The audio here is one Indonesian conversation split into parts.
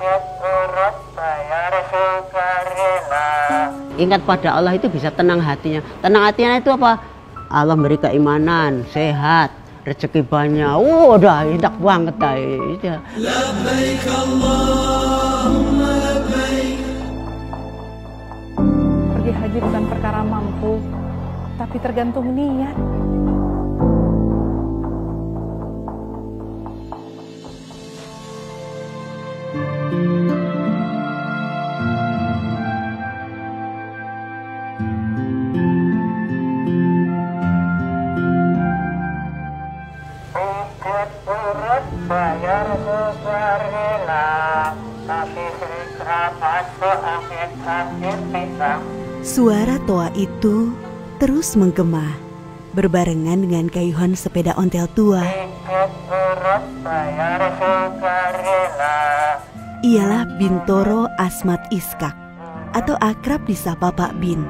Ingat pada Allah itu bisa tenang hatinya. Tenang hatinya itu apa? Allah beri keimanan, sehat, rezeki banyak. Udah enak banget dah. Labbaik Allahumma labbaik. Pergi haji bukan perkara mampu, tapi tergantung niat. Suara toa itu terus menggema, berbarengan dengan kayuhan sepeda ontel tua. Ialah Bintoro Asmat Iskak, atau akrab disapa Pak Bin.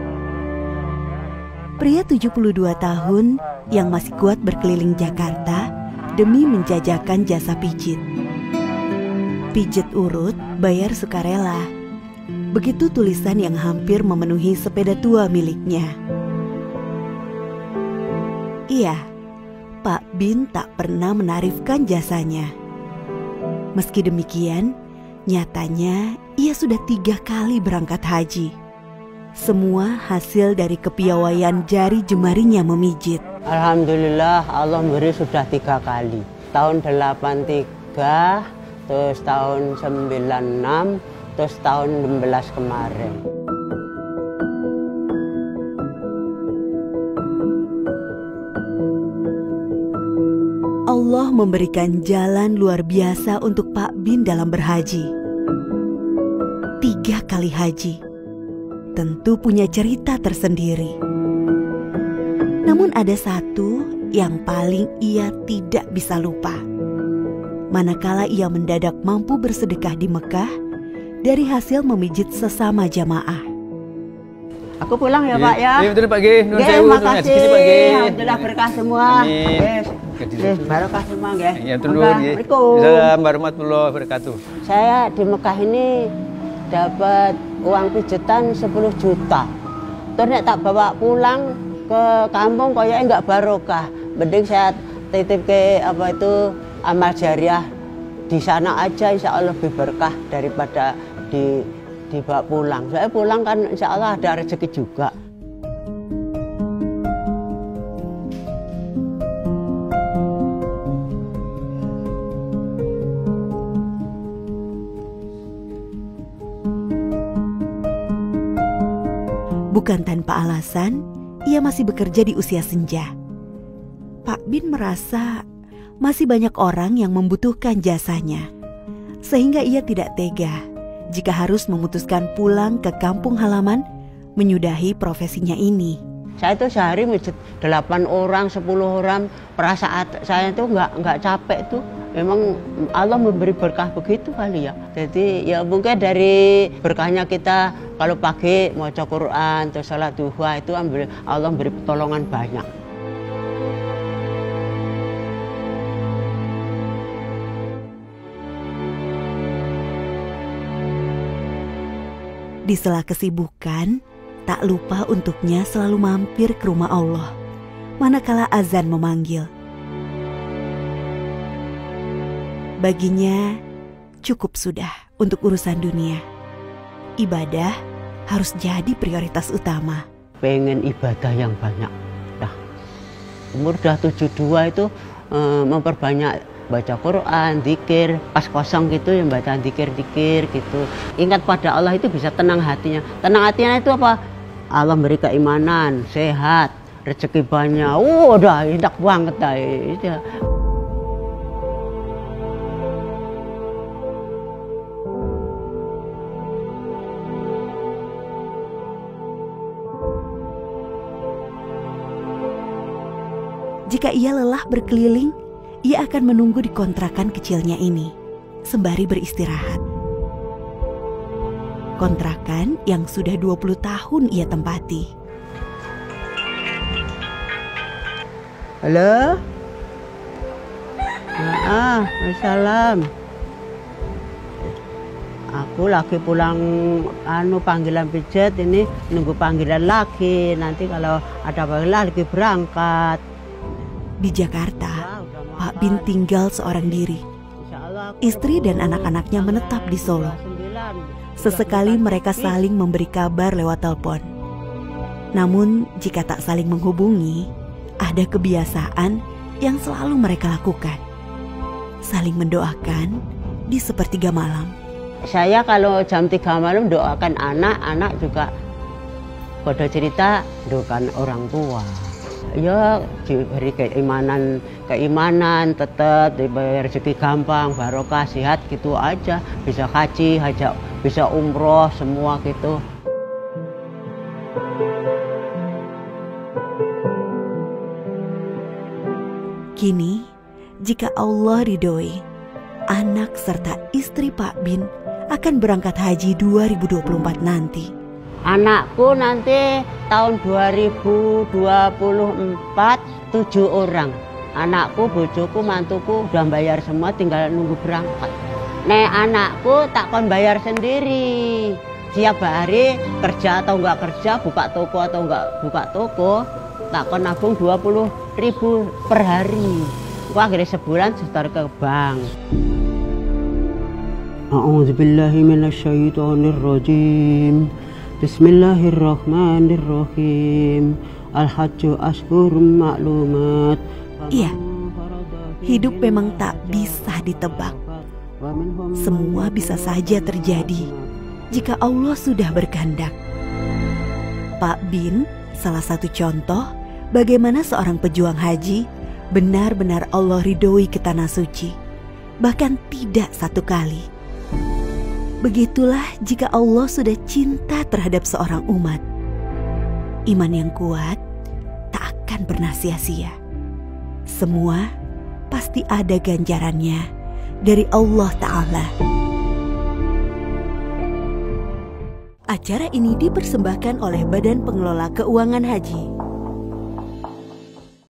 Pria 72 tahun yang masih kuat berkeliling Jakarta demi menjajakan jasa pijit. Pijit urut, bayar sukarela. Begitu tulisan yang hampir memenuhi sepeda tua miliknya. Iya, Pak Bin tak pernah menarifkan jasanya. Meski demikian, nyatanya ia sudah 3 kali berangkat haji. Semua hasil dari kepiawaian jari jemarinya memijit. Alhamdulillah Allah beri sudah 3 kali. Tahun 83, terus tahun 96, terus tahun 16 kemarin. Allah memberikan jalan luar biasa untuk Pak Bin dalam berhaji. 3 kali haji, tentu punya cerita tersendiri. Namun ada satu yang paling ia tidak bisa lupa. Manakala ia mendadak mampu bersedekah di Mekah dari hasil memijit sesama jamaah. Aku pulang ya Pak ya. Iya betul Pak G. Terima kasih. Pak G. Alhamdulillah berkah semua. Amin. Barokah semua ya. Ya turun. Assalamualaikum warahmatullahi wabarakatuh. Saya di Mekah ini dapat uang pijitan 10 juta. Terus nek tak bawa pulang ke kampung kayaknya enggak barokah. Mending saya titip ke amal jariah di sana aja, insya Allah lebih berkah daripada dibawa pulang. Saya pulang kan insya Allah ada rezeki juga. Bukan tanpa alasan, ia masih bekerja di usia senja. Pak Bin merasa masih banyak orang yang membutuhkan jasanya, sehingga ia tidak tega jika harus memutuskan pulang ke kampung halaman menyudahi profesinya ini. Saya itu sehari mijit 8 orang, 10 orang, perasaan saya itu nggak capek tuh. Memang Allah memberi berkah begitu kali ya. Jadi ya mungkin dari berkahnya kita kalau pagi mau baca Quran, terus salat duha itu Allah memberi pertolongan banyak. Di sela kesibukan, tak lupa untuknya selalu mampir ke rumah Allah manakala azan memanggil. Baginya cukup sudah untuk urusan dunia. Ibadah harus jadi prioritas utama. Pengen ibadah yang banyak. Nah, umur udah 72 itu memperbanyak baca Quran, zikir, pas kosong gitu yang baca zikir-zikir gitu. Ingat pada Allah itu bisa tenang hatinya. Tenang hatinya itu apa? Allah beri keimanan, sehat, rezeki banyak. Udah enak banget dah. Jika ia lelah berkeliling, ia akan menunggu di kontrakan kecilnya ini, sembari beristirahat. Kontrakan yang sudah 20 tahun ia tempati. Halo? Assalam. Aku lagi pulang panggilan pijat ini, nunggu panggilan lagi. Nanti kalau ada panggilan lagi berangkat. Di Jakarta, Pak Bin tinggal seorang diri. Istri dan anak-anaknya menetap di Solo. Sesekali mereka saling memberi kabar lewat telepon. Namun jika tak saling menghubungi, ada kebiasaan yang selalu mereka lakukan. Saling mendoakan di sepertiga malam. Saya kalau jam 3 malam doakan anak juga pada cerita doakan orang tua. Ya diberi keimanan tetap diberi rezeki gampang, barokah, sehat gitu aja. Bisa haji, bisa umroh, semua gitu. Kini, jika Allah ridhoi, anak serta istri Pak Bin akan berangkat haji 2024 nanti. Anakku nanti tahun 2024 7 orang. Anakku, bojoku, mantuku udah bayar semua, tinggal nunggu berangkat. Nek anakku tak kon bayar sendiri. Tiap hari kerja atau enggak kerja, buka toko atau enggak buka toko, tak kon nabung 20.000 per hari. Aku akhirnya sebulan setor ke bank. A'udzubillahi minasyaitonirrajim. Bismillahirrahmanirrahim. Al-hajju ashhurum ma'lumat. Iya, hidup memang tak bisa ditebak. Semua bisa saja terjadi jika Allah sudah berkehendak. Pak Bin salah satu contoh bagaimana seorang pejuang haji benar-benar Allah ridhoi ke tanah suci, bahkan tidak satu kali. Begitulah jika Allah sudah cinta terhadap seorang umat. Iman yang kuat tak akan pernah sia-sia. Semua pasti ada ganjarannya dari Allah Ta'ala. Acara ini dipersembahkan oleh Badan Pengelola Keuangan Haji.